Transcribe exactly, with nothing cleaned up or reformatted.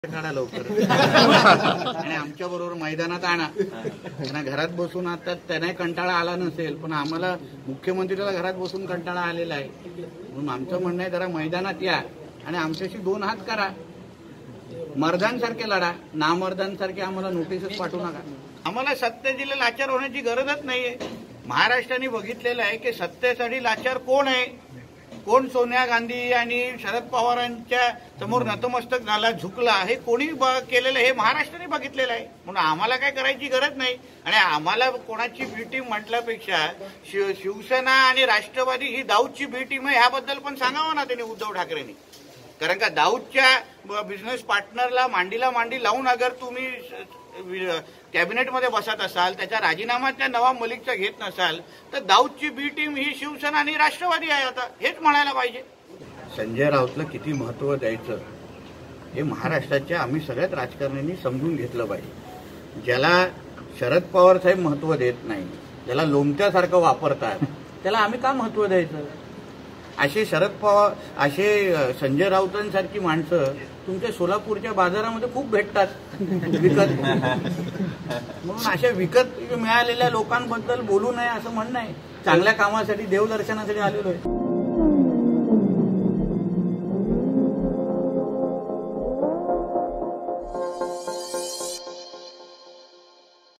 काढा लवकर आणि आमच्या बरोबर मैदानात आणा. त्यांना घरात बसून आता त्यांना कंटाळा आला नसेल, पण आम्हाला मुख्यमंत्र्याला घरात बसून कंटाळा आलेला आहे. म्हणून आमचं म्हणणं आहे जरा मैदानात या आणि आमच्याशी दोन हात करा. मर्दांसारखे लढा, नामर्दांसारखे आम्हाला नोटीसच पाठवू नका. आम्हाला सत्तेला लाचार होण्याची गरजच नाहीये. महाराष्ट्राने बघितलेलं आहे की सत्तेसाठी लाचार कोण आहे, कोण सोनिया गांधी आणि शरद पवारांच्या समोर नतमस्तक झाला, झुकला, हे कोणी केलेलं हे महाराष्ट्राने बघितलेलं आहे. म्हणून आम्हाला काय करायची गरज नाही. आणि आम्हाला कोणाची बी टीम म्हटल्यापेक्षा शिव शिवसेना आणि राष्ट्रवादी ही दाऊदची बी टीम आहे ह्याबद्दल पण सांगावं ना त्यांनी, उद्धव ठाकरेंनी. कारण का दाऊदच्या बिझनेस पार्टनरला मांडीला मांडी लावून अगर तुम्ही कॅबिनेटमध्ये बसत असाल, त्याचा राजीनामा त्या नवाब मलिकचा घेत नसाल, तर दाऊदची बी टीम ही शिवसेना आणि राष्ट्रवादी आहे. आता हेच म्हणायला पाहिजे. संजय राऊतला किती महत्व द्यायचं हे महाराष्ट्राच्या आम्ही सगळ्यात राजकारण्यांनी समजून घेतलं पाहिजे. ज्याला शरद पवार साहेब महत्व देत नाही, ज्याला लोमत्यासारखं वापरतात, त्याला आम्ही का महत्व द्यायचं? असे शरद पवार, असे संजय राऊतांसारखी माणसं तुमच्या सोलापूरच्या बाजारामध्ये खूप भेटतात विकत. म्हणून अशा विकत मिळालेल्या लोकांबद्दल बोलू नये असं म्हणणं आहे. चांगल्या कामासाठी, देवदर्शनासाठी आलेलो आहे.